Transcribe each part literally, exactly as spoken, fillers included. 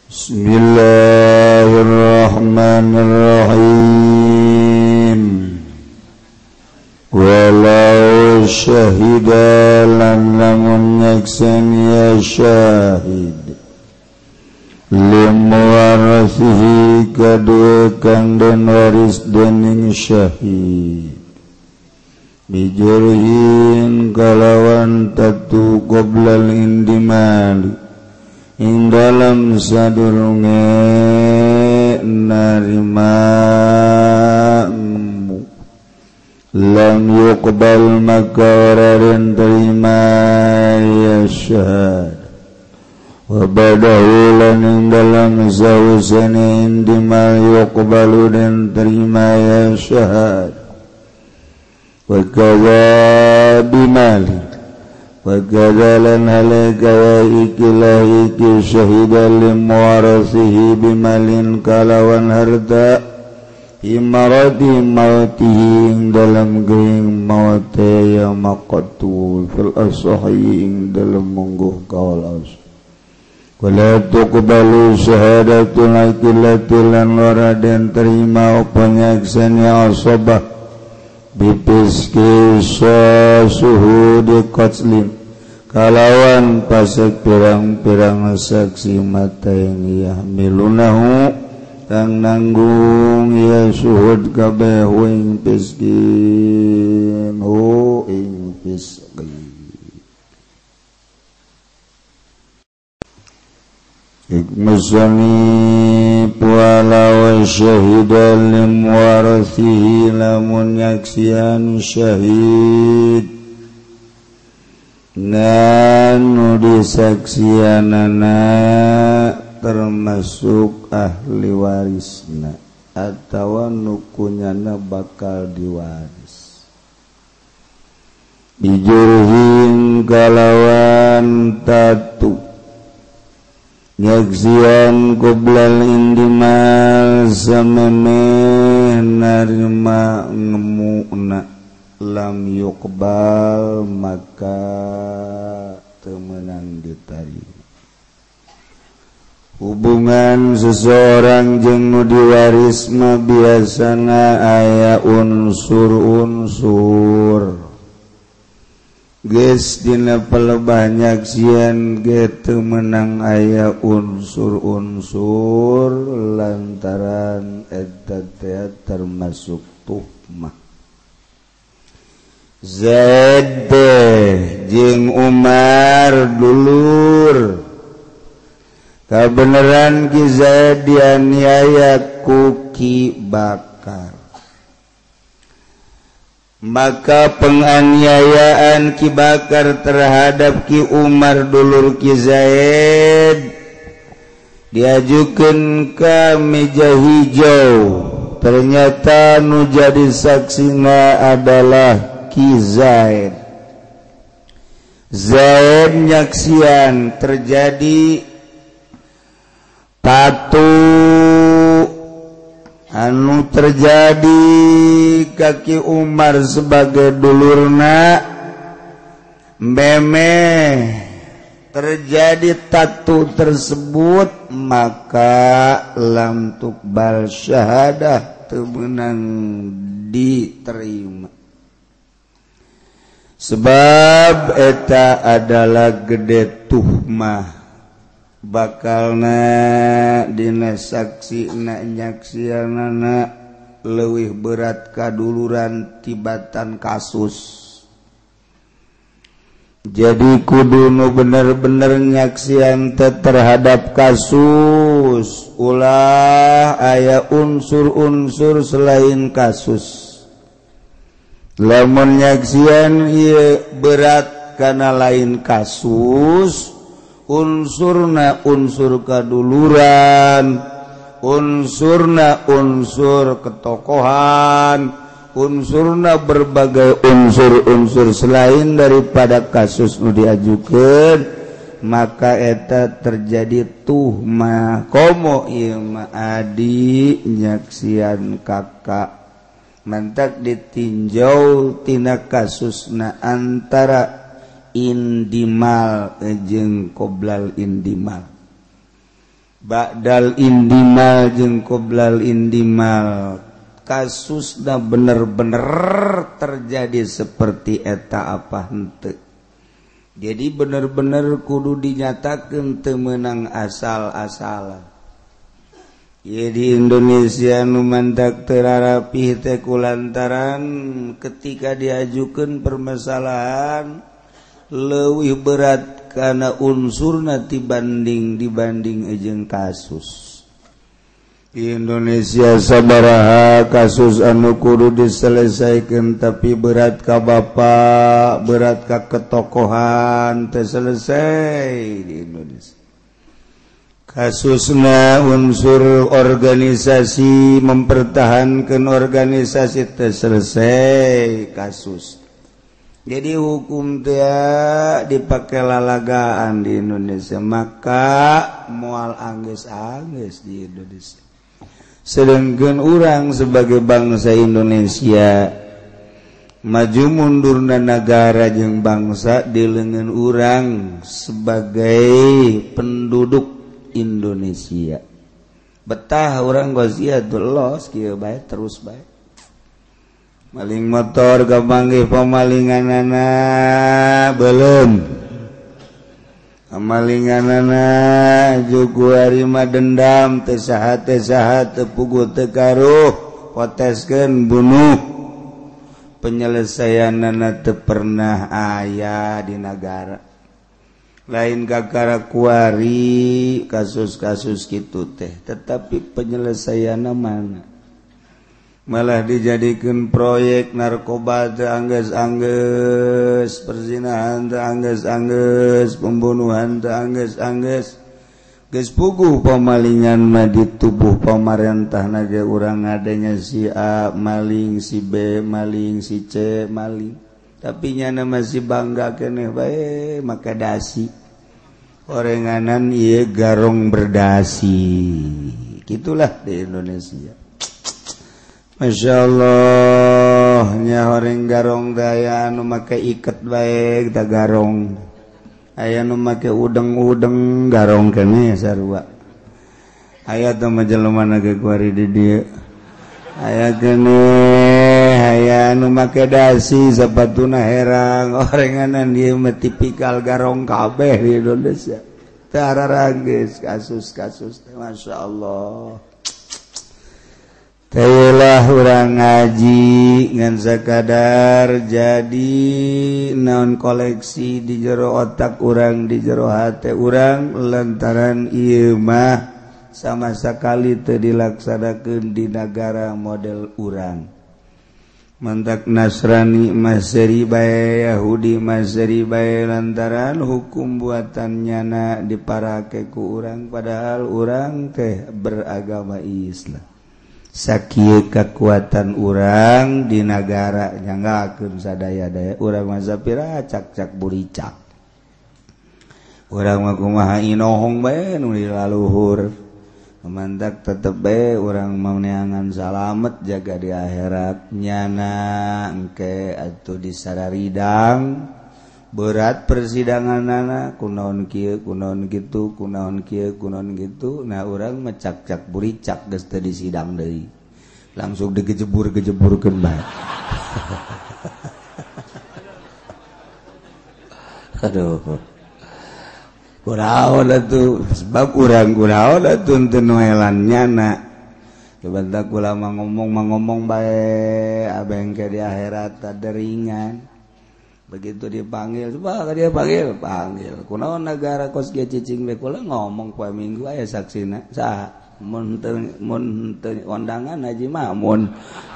Bismillahirrahmanirrahim. Walau syahida lan lamun nyaksani ya syahid limuwarasihi kadue kang den waris dening syahid bijurhin kalawan tatu qoblal indimali ing dalam sadurunge narima lam yuqbal maka orang terima ya syahad wa badahu lan ing dalam sawusane indimal yuqbalu dan terima ya syahad wa kaza bimali wa kaza lan halaka wa ikilah iki syahidan limuwarasihi bimalin kalawan harta imarati mautihi ing dalam gering maute ya maqatu fil asahi ing dalam mungguh kaul as wala tuqbalu syahadatul akilati lan waraden terima penyaksani asabah bipiski suhudi qatlin kalawan pasek pirang-pirang saksi mata yang yahmilunahu kang nanggung ya suhud kabeh ing piskin hu ing piskin ikmusani puala wa syahidan limuwarasihi lamun yaksian syahid nanu disaksianana termasuk ahli warisna atau nukunyana bakal diwaris bijurhin kalawan tatu nyaksian qoblal indimal samemeh narima ngemuna lam yuqbal maka temenang diterima hubungan seseorang jeung nu diwaris mah biasana aya unsur-unsur geus dina pelebah nyaksian ge teu meunang aya unsur-unsur lantaran eta teh termasuk tuhmah. Zaid jeung Umar dulur kabeneran Ki Zaid dianiaya ku Ki Bakar maka penganiayaan Ki Bakar terhadap Ki Umar dulur Ki Zaid diajukeun ke meja hijau ternyata nu jadi saksina adalah Ki Zaid. Zaid nyaksian terjadi tatu anu terjadi kaki Umar sebagai dulurna memeh terjadi tatu tersebut maka lam tuqbal syahadah teu meunang diterima sebab eta adalah gede tuhmah bakalna dina saksi na nyaksianana leuwih berat kaduluran tibatan kasus jadi kudu nu bener-bener nyaksian terhadap kasus ulah aya unsur-unsur selain kasus lamun nyaksian ieu berat kana lain kasus unsurna unsur kaduluran unsurna unsur ketokohan unsurna berbagai unsur-unsur selain daripada kasus nu diajukeun maka eta terjadi tuhmah komo ieu mah adi nyaksian kakak mantak ditinjau tina kasusna antara indimal jeung qoblal indimal ba'dal indimal jeung qoblal indimal kasusna bener-bener terjadi seperti eta apa henteu. Jadi bener-bener kudu dinyatakeun teu meunang asal-asalan. Ieu di Indonesia nu mantak teu rarapih teh kulantaran ketika diajukeun permasalahan leuwih berat kana unsurna dibanding dibanding jeung kasus. Di Indonesia sabaraha kasus anu kudu diselesaikan tapi berat ka bapak, berat ka ketokohan teu selesai di Indonesia. Kasusna unsur organisasi mempertahankan organisasi teu selesai kasus. Jadi hukum teh dipake lalagaan di Indonesia, maka moal anggeus-anggeus di Indonesia. Sedangkan orang sebagai bangsa Indonesia maju mundurna negara jeung bangsa dileungeun urang sebagai penduduk Indonesia. Betah urang gosiatul los kieu bae terus bae. Maling motor gapanggih pamalinganana beuleum. Amalinganana jugu harima dendam teu saha teu saha teu puguh teu karuh poteskeun bunuh. Penyelesaianana teu pernah aya di negara. Lain kakara kuari kasus-kasus kitu teh, tetapi penyelesaianna mana? Malah dijadikan proyek narkoba teu anggeus-anggeus, perzinahan teu anggeus-anggeus, pembunuhan teu anggeus-anggeus. Geus puguh pamalingan mah di tubuh pamarentahna ge urang ngadenya si A maling, si B maling, si C maling. Tapi nyana masih bangga keneh bae maka dasi. Orenganan ieu garong berdasi. Gitulah di Indonesia. Masya Allah, nya horeng garong daya anu make iket baik da garong. Aya nu make udeng-udeng garong keneh sarua. Aya teh mah jelema ge kuari di dieu. Aya keneh, aya nu make dasi sapatuna herang. Orenganan ieu mah tipikal garong kabeh di Indonesia. Teu araranggeus kasus-kasus teh Masya Allah. Teulah urang ngaji ngan sakadar jadi naon koleksi di jero otak urang di jero hate urang lantaran ieu mah sama sakali teu dilaksanakeun di negara model urang. Mantak Nasrani maseri bae, Yahudi maseri bae lantaran hukum buatannyana diparake ku urang padahal urang teh beragama Islam. Sakieu kekuatan urang di negara nyanggakeun sadaya-daya urang mah sapira cak-cak buricak. Urang mah kumaha inohong bae nu dilaluhur. Mantak tetep bae urang mah neangan salamet jaga di akhirat nyana engke atuh disararidang berat persidanganana kunaon kieu kunaon kitu kunaon kieu kunaon kitu. Nah urang mah cak-cak buricak geus teu disidang deui langsung digejebur-gejeburkeun bae. Aduh kunaon atuh sebab urang kunaon atuh teu noelan nyana. Coba kula mah ngomong mah ngomong bae abeng ke di akhirat ada ringan. Begitu dipanggil, coba dia panggil, panggil. Kunaon negara kos ge cicing we kula ngomong poe Minggu aya saksina. Saha? Mun teu mun teu kondangan Haji Mamun.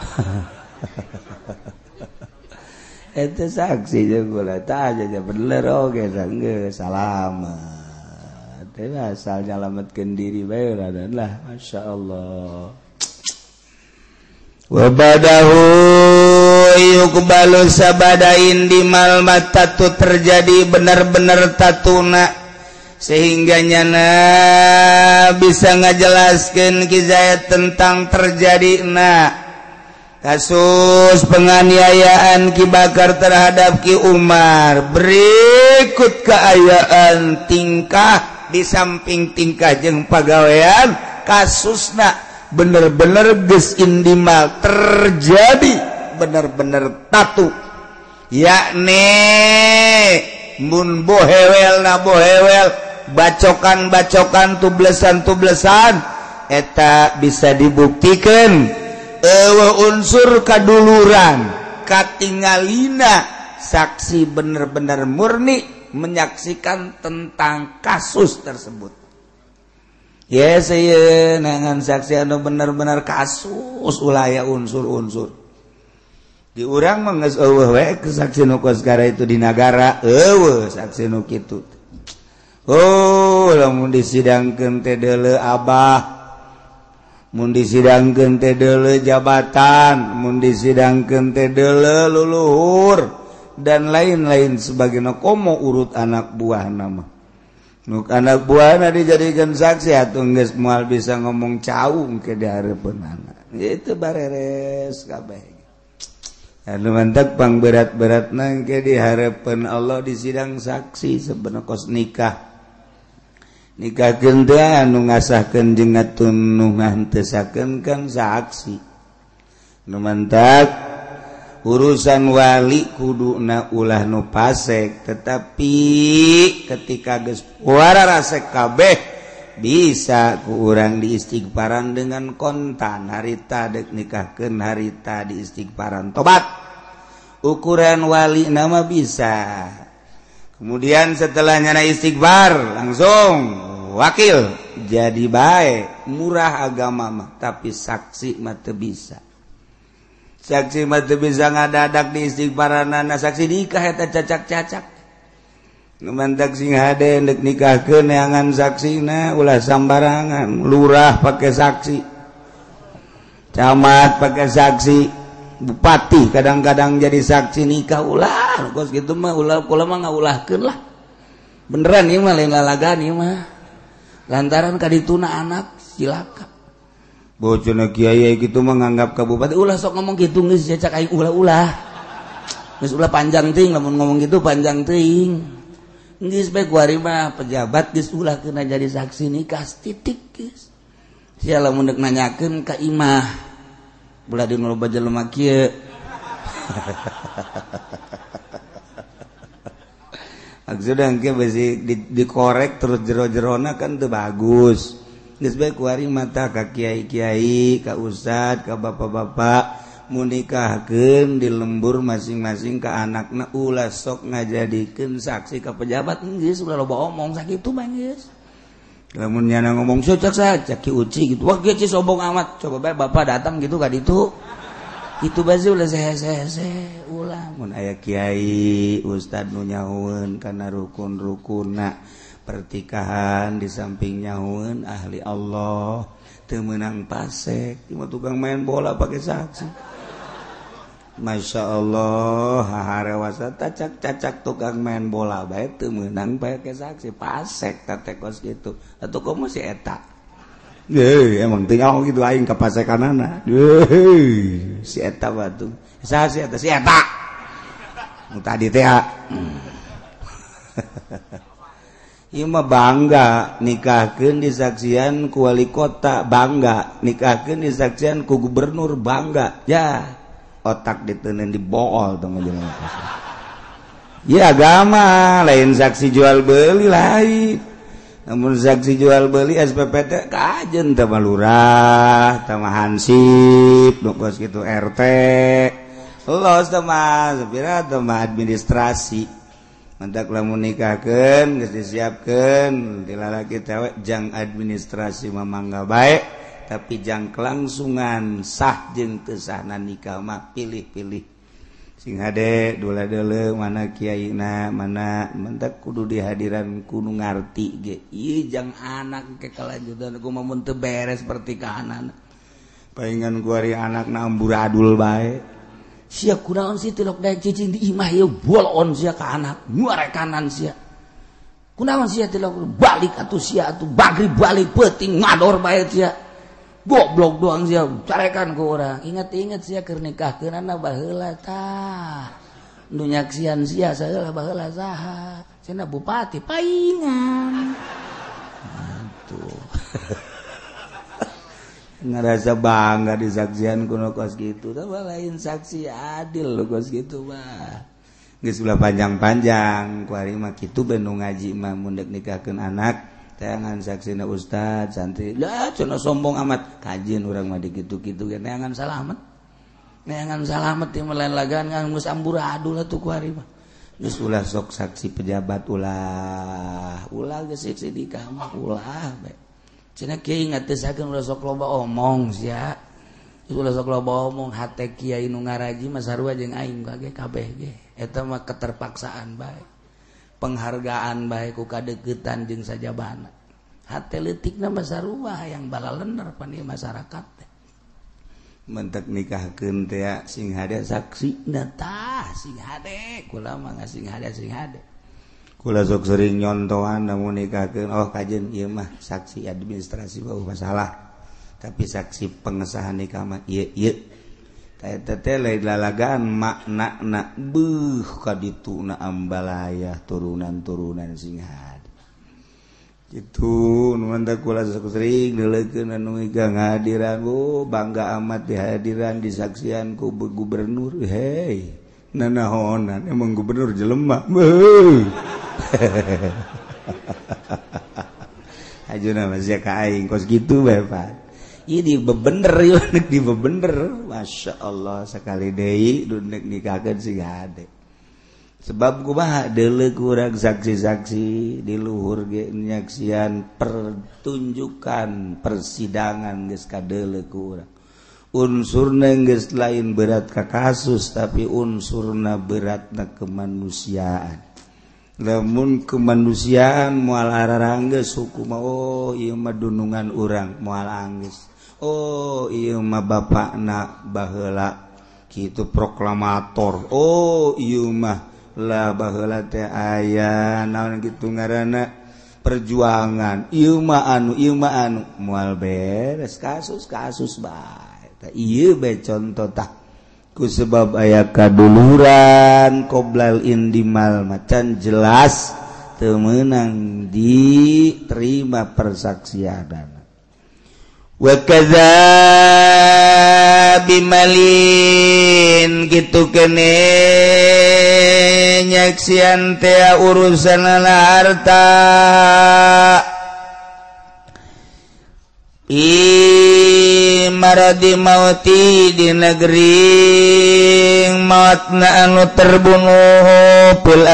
Eta saksi jeung kula tah aja bener oge geus salamet. Teh asal nyalametkeun diri bae radan lah, masyaallah. Wa badahu yuqbalu sabadain di mal matatu terjadi benar-benar tatuna sehingga nyana bisa ngajelaskeun kisah tentang terjadi na kasus penganiayaan Ki Bakar terhadap Ki Umar berikut keayaan tingkah di samping tingkah jeung pagawean kasusna bener-bener geus indimal terjadi bener-bener tatu yakni mun bohewel na bohewel bacokan-bacokan tublesan-tublesan eta bisa dibuktikan eueuh unsur kaduluran katingalina saksi bener-bener murni menyaksikan tentang kasus tersebut. Ya saya nangan saksi anu bener-bener kasus ulah aya unsur-unsur. Di urang mah geus eueuh we saksi nu kosgara itu di negara eueuh saksi nu kitu. Oh, lamun disidangkeun teh deuleu abah, mun disidangkeun teh deuleu jabatan, mun disidangkeun teh deuleu luluhur dan lain-lain sebagainya komo urut anak buahna mah. Nuk anak buahna dijadikeun saksi atuh geus moal bisa ngomong caung ke di hareupeunana. Itu bareres kabeh. Anu mantap pang berat-beratna ke di hareupeun Allah di sidang saksi sebenarnya kos nikah. Nikahkeun teh anu ngasahkeun jeung ngatunnuh ngantesakeun kan saksi. Nu mantap urusan wali kuduna ulah nu pasek tetapi ketika geus wararasek kabeh bisa ku urang diistighfaran dengan kontan harita dek nikahkeun harita diistighfaran tobat ukuran wali nama bisa kemudian setelahnya na istighfar langsung wakil jadi baik murah agama mah tapi saksi mah teu bisa saksi mah teu bisa ngadadak di istighfaranana saksi nikah eta cacak-cacak mantak sing hade endek nikahkeun neangan saksina ulah sambarangan lurah pakai saksi camat pakai saksi bupati kadang-kadang jadi saksi nikah ulah kos gitu mah ulah kula mah ngaulahkeun lah beneran ieu mah lain lalagan ieu mah lantaran kadituna anak cilaka bocona kiai kitu mah nganggap ka bupati ulah sok ngomong kitu geus cacak aing ulah-ulah geus ulah panjang teuing lamun ngomong kitu panjang teuing geus bae kuari mah pejabat geus ulah kena jadi saksi nikah titik geus sia lamun deuk nanyakeun ka imah bulah di loba jelema kieu maksudna engke bisi dikorek terus jero-jerona kan teu bagus geus bae kuari mata ka kiai-kiai ka ustad ka bapak-bapak mun nikahkeun di lembur masing-masing ke anakna ulah sok ngajadikeun saksi ka pejabat geus ulah loba omong sakitu mah geus lamun nyana ngomong cocok saja ki uci gitu wah ge ci sombong amat coba bae bapak datang gitu ka ditu itu bae ulah sehe-sehe ulah mun aya kiai ustad nu nyahoeun kana rukun-rukunna pertikahan di samping nyahoeun ahli Allah teu meunang pasek cuma tukang main bola pakai saksi. Masya Allah haharewasa cacak-cacak tukang main bola bae teu meunang pakai saksi pasek tatekos gitu atuh komo si eta ye emang teu nyaho gitu aing ka pasekanana ye si eta batu saha si eta si eta nu tadi teh ieu mah bangga nikahkeun disaksian ku wali kota bangga nikahkeun disaksian ku gubernur bangga ya otak diteuneun dibool tong jelema ya agama lain saksi jual beli lain namun saksi jual beli S P P T kajen teh lurah teh hansip nu kos kitu R T los teh mah sapira teh administrasi mantak lamun nikahkeun geus disiapkeun ti lalaki teh jang administrasi mah mangga bae tapi jang kelangsungan sah jeung teu sahna nikah mah pilih-pilih sing hade dula deuleu mana kiaina mana mentak kudu dihadiran kudu ngarti ge ieu jang anak ke kelanjutan kumaha mun teu beres pertikahanna paingan kuari anakna amburadul bae sia kunaon sih tilok daek cicing di imah ieu bolon sia ka anak nguarekanan sia kunaon sia tilok balik atuh sia atuh bagri balik peuting ngador bae sia goblok doang sia carekan ku urang inget-inget sia keur nikahkeunana baheula tah nu nyaksian sia saheula baheula saha cenah bupati paingan ngerasa bangga disaksian kuno kos gitu, tapi lain saksi adil lo kos gitu mah. Geus ulah panjang-panjang, kuari mah kitu benung ngaji mah mun dek nikahkeun anak, teangan saksina ustad santri. Lah cenah sombong amat, kajian urang mah dikitu-kitu ge neangan salamet. Neangan salamet teh lain lagan ngan geus amburadul atuh kuari mah. Geus ulah sok saksi pejabat ulah, ulah geus saksi nikah mah ulah bae. Cenah kiai ngatesakeun ulah sok loba omong sia. Ulah sok loba omong hate kiai nu ngaraji mah sarua jeung aing bage kabeh ge. Eta mah keterpaksaan bae. Penghargaan bae ku kadeuketan jeung sajabana. Hate leutikna mah sarua hayang balalener pan ieu masyarakat teh. Mentek nikahkeun teh sing hade saksina tah sing hade kula mah sing hade sing hade. Kula sok sering nyontohan namun nikahkeun oh kajen ieu mah saksi administrasi bau masalah tapi saksi pengesahan nikah mah ieu ieu ta eta teh lain lalagaan maknana beuh ka dituna ambalaya turunan-turunan sing hade kitu nu mantep kula sok sering deuleukeun anu nikah ngahadiran oh bangga amat dihadiran disaksian ku gubernur hei nanahonan emang gubernur jelema beuh Ajuna masih ka aing kos gitu bae Pak. Ieu di bebener ieu nek di bebener. Masyaallah sakali deui nek nikahkeun sing hade. Sebab kumaha deuleu urang saksi-saksi di luhur ge nyaksian pertunjukan persidangan geus kadeuleu ku urang. Unsurna geus lain berat ka kasus tapi unsurna beratna kemanusiaan. Lamun kemanusiaan moal araranggeus hukum oh ieu mah dunungan urang moal anggeus oh ieu mah bapakna baheula kitu proklamator oh ieu mah lah baheula teh aya naon kitu ngaranna perjuangan ieu mah anu ieu mah anu moal beres kasus-kasus bae tah ieu bae contoh tah ku sebab aya kaduluran qoblal indimal macan jelas teu meunang diterima persaksianana wa kadza bimalin kitu kene nyaksian teh urusanna harta I maradi mauti di negeri mautna anu terbunuh pil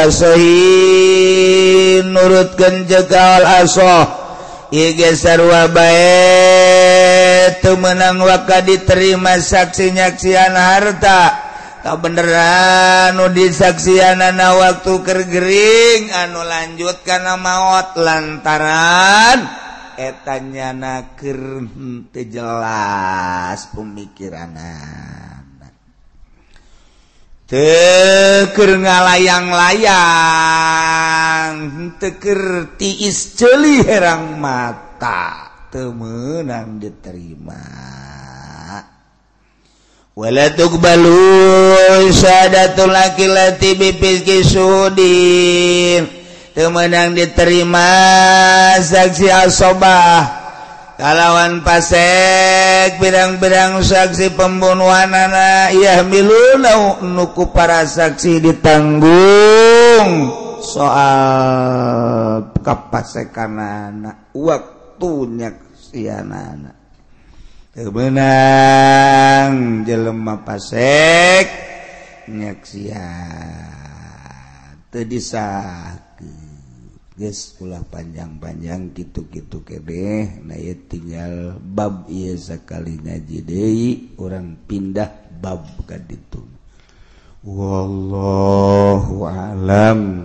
asahi nurutkeun jegal asoh ieu ge sarua bae teu meunang waka diterima saksi nyaksian harta kabeneran anu disaksianana waktu keur gering anu lanjut kana maot lantaran etanya keur teu jelas pemikiranana teu keur ngalayang-layang teu keur tiis ceuli herang mata teu meunang diterima wala tuqbalu syahadatul laki-laki bifisqi sudin temenang diterima saksi asobah kalawan pasek birang-birang saksi pembunuhanana yahmiluna nuku para saksi ditanggung soal kapasekanana waktu nyaksianana temenang jelema pasek nyaksian teu disah geus ulah panjang-panjang kitu-kitu kene na ieu tinggal bab ieu sakali ngaji deui urang pindah bab ka ditu wallahu a'lam